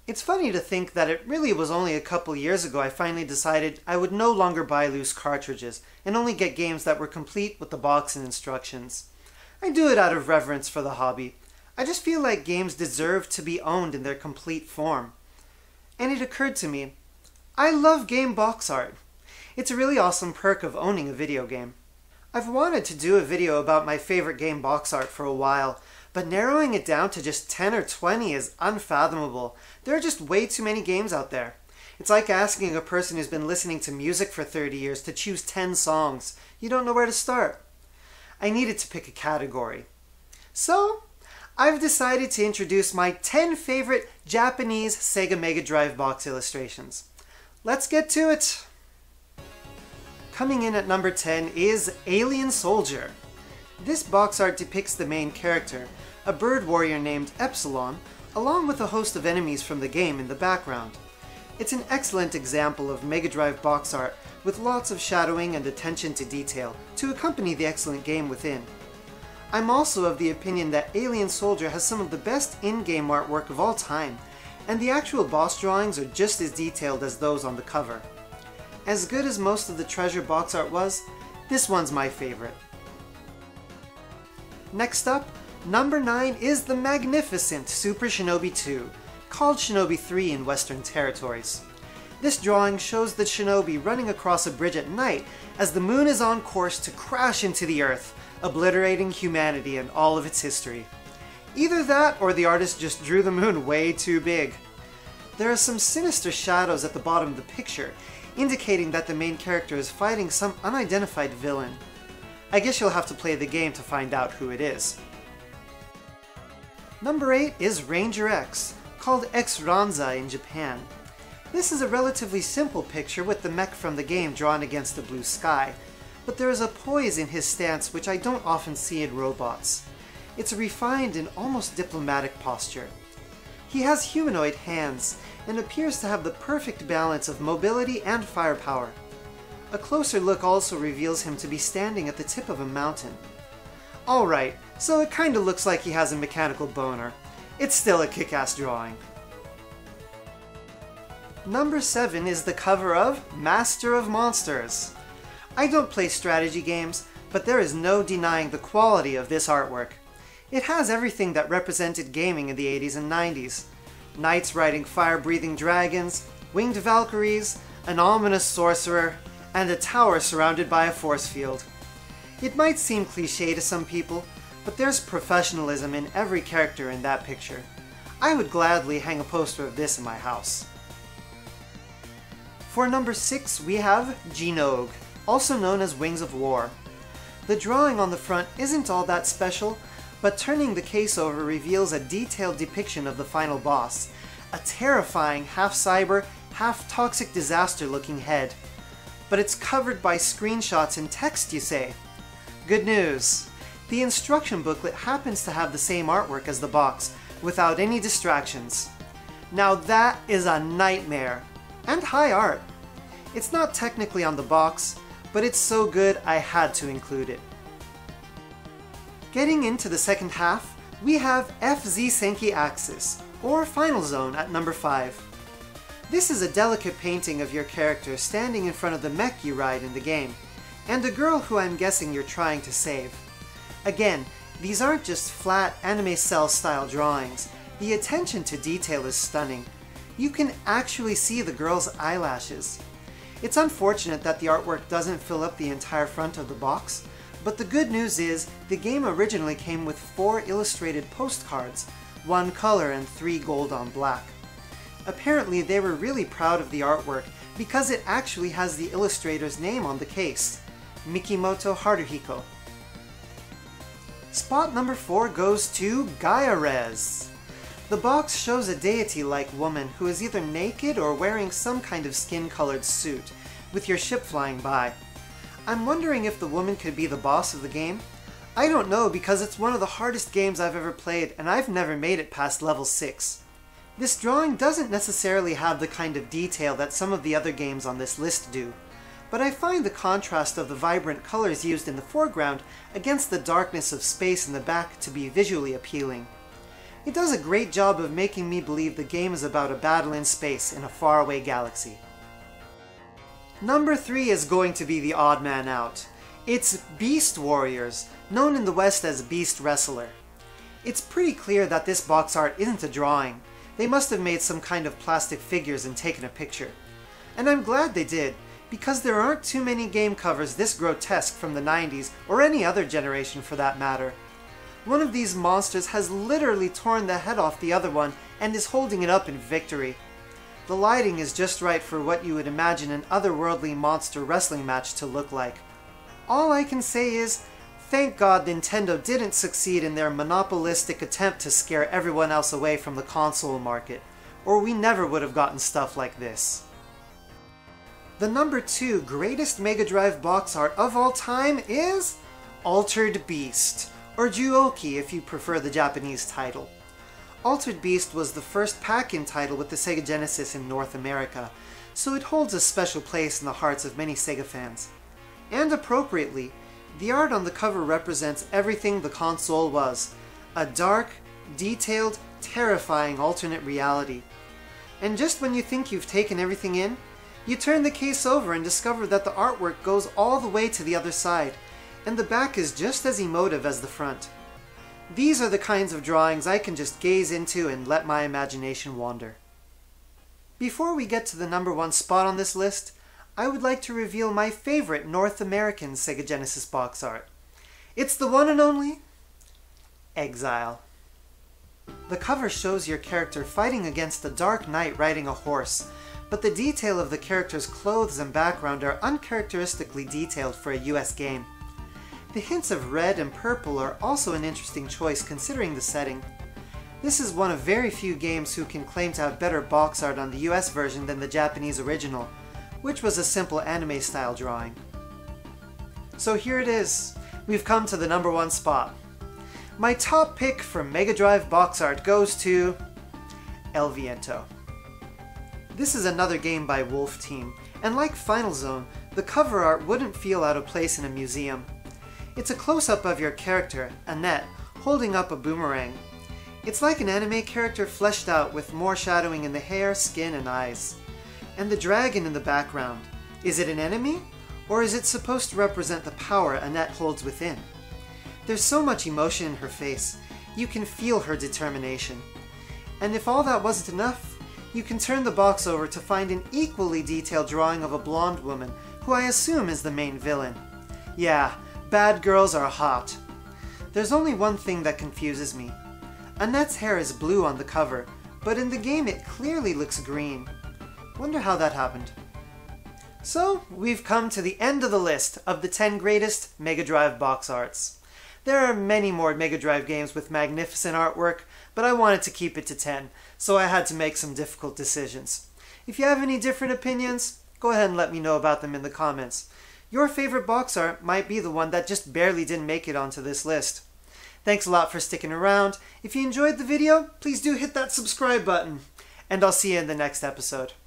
It's funny to think that it really was only a couple years ago I finally decided I would no longer buy loose cartridges and only get games that were complete with the box and instructions. I do it out of reverence for the hobby. I just feel like games deserve to be owned in their complete form. And it occurred to me, I love game box art. It's a really awesome perk of owning a video game. I've wanted to do a video about my favorite game box art for a while, but narrowing it down to just 10 or 20 is unfathomable. There are just way too many games out there. It's like asking a person who's been listening to music for 30 years to choose 10 songs. You don't know where to start. I needed to pick a category. So, I've decided to introduce my 10 favorite Japanese Sega Mega Drive box illustrations. Let's get to it! Coming in at number 10 is Alien Soldier. This box art depicts the main character, a bird warrior named Epsilon, along with a host of enemies from the game in the background. It's an excellent example of Mega Drive box art with lots of shadowing and attention to detail to accompany the excellent game within. I'm also of the opinion that Alien Soldier has some of the best in-game artwork of all time, and the actual boss drawings are just as detailed as those on the cover. As good as most of the Treasure box art was, this one's my favorite. Next up, number 9 is the magnificent Super Shinobi 2, called Shinobi 3 in Western territories. This drawing shows the shinobi running across a bridge at night as the moon is on course to crash into the earth, obliterating humanity and all of its history. Either that or the artist just drew the moon way too big. There are some sinister shadows at the bottom of the picture, indicating that the main character is fighting some unidentified villain. I guess you'll have to play the game to find out who it is. Number 8 is Ranger X, called X Ranza in Japan. This is a relatively simple picture with the mech from the game drawn against the blue sky, but there is a poise in his stance which I don't often see in robots. It's a refined and almost diplomatic posture. He has humanoid hands and appears to have the perfect balance of mobility and firepower. A closer look also reveals him to be standing at the tip of a mountain. Alright, so it kinda looks like he has a mechanical boner. It's still a kick-ass drawing. Number 7 is the cover of Master of Monsters. I don't play strategy games, but there is no denying the quality of this artwork. It has everything that represented gaming in the 80s and 90s. Knights riding fire-breathing dragons, winged valkyries, an ominous sorcerer, and a tower surrounded by a force field. It might seem cliché to some people, but there's professionalism in every character in that picture. I would gladly hang a poster of this in my house. For number 6 we have Genog, also known as Wings of War. The drawing on the front isn't all that special, but turning the case over reveals a detailed depiction of the final boss, a terrifying half-cyber, half-toxic disaster-looking head. But it's covered by screenshots and text, you say? Good news! The instruction booklet happens to have the same artwork as the box, without any distractions. Now that is a nightmare! And high art! It's not technically on the box, but it's so good I had to include it. Getting into the second half, we have FZ Senki Axis, or Final Zone at number 5. This is a delicate painting of your character standing in front of the mech you ride in the game, and a girl who I'm guessing you're trying to save. Again, these aren't just flat anime cell style drawings. The attention to detail is stunning. You can actually see the girl's eyelashes. It's unfortunate that the artwork doesn't fill up the entire front of the box, but the good news is the game originally came with 4 illustrated postcards, 1 color and 3 gold on black. Apparently they were really proud of the artwork because it actually has the illustrator's name on the case, Mikimoto Haruhiko. Spot number 4 goes to Gaia-Rez. The box shows a deity-like woman who is either naked or wearing some kind of skin-colored suit, with your ship flying by. I'm wondering if the woman could be the boss of the game? I don't know because it's one of the hardest games I've ever played and I've never made it past level 6. This drawing doesn't necessarily have the kind of detail that some of the other games on this list do, but I find the contrast of the vibrant colors used in the foreground against the darkness of space in the back to be visually appealing. It does a great job of making me believe the game is about a battle in space in a faraway galaxy. Number 3 is going to be the odd man out. It's Beast Warriors, known in the West as Beast Wrestler. It's pretty clear that this box art isn't a drawing. They must have made some kind of plastic figures and taken a picture. And I'm glad they did, because there aren't too many game covers this grotesque from the 90s, or any other generation for that matter. One of these monsters has literally torn the head off the other one and is holding it up in victory. The lighting is just right for what you would imagine an otherworldly monster wrestling match to look like. All I can say is, thank God Nintendo didn't succeed in their monopolistic attempt to scare everyone else away from the console market, or we never would have gotten stuff like this. The number 2 greatest Mega Drive box art of all time is Altered Beast, or Juoki if you prefer the Japanese title. Altered Beast was the first pack-in title with the Sega Genesis in North America, so it holds a special place in the hearts of many Sega fans. And appropriately, the art on the cover represents everything the console was, a dark, detailed, terrifying alternate reality. And just when you think you've taken everything in, you turn the case over and discover that the artwork goes all the way to the other side, and the back is just as emotive as the front. These are the kinds of drawings I can just gaze into and let my imagination wander. Before we get to the number 1 spot on this list, I would like to reveal my favorite North American Sega Genesis box art. It's the one and only Exile. The cover shows your character fighting against a dark knight riding a horse, but the detail of the character's clothes and background are uncharacteristically detailed for a US game. The hints of red and purple are also an interesting choice considering the setting. This is one of very few games who can claim to have better box art on the US version than the Japanese original, which was a simple anime-style drawing. So here it is. We've come to the number 1 spot. My top pick for Mega Drive box art goes to El Viento. This is another game by Wolf Team, and like Final Zone, the cover art wouldn't feel out of place in a museum. It's a close-up of your character, Annette, holding up a boomerang. It's like an anime character fleshed out with more shadowing in the hair, skin, and eyes. And the dragon in the background, is it an enemy? Or is it supposed to represent the power Annette holds within? There's so much emotion in her face, you can feel her determination. And if all that wasn't enough, you can turn the box over to find an equally detailed drawing of a blonde woman, who I assume is the main villain. Yeah, bad girls are hot. There's only one thing that confuses me. Annette's hair is blue on the cover, but in the game it clearly looks green. Wonder how that happened. So, we've come to the end of the list of the 10 greatest Mega Drive box arts. There are many more Mega Drive games with magnificent artwork, but I wanted to keep it to 10, so I had to make some difficult decisions. If you have any different opinions, go ahead and let me know about them in the comments. Your favorite box art might be the one that just barely didn't make it onto this list. Thanks a lot for sticking around. If you enjoyed the video, please do hit that subscribe button. And I'll see you in the next episode.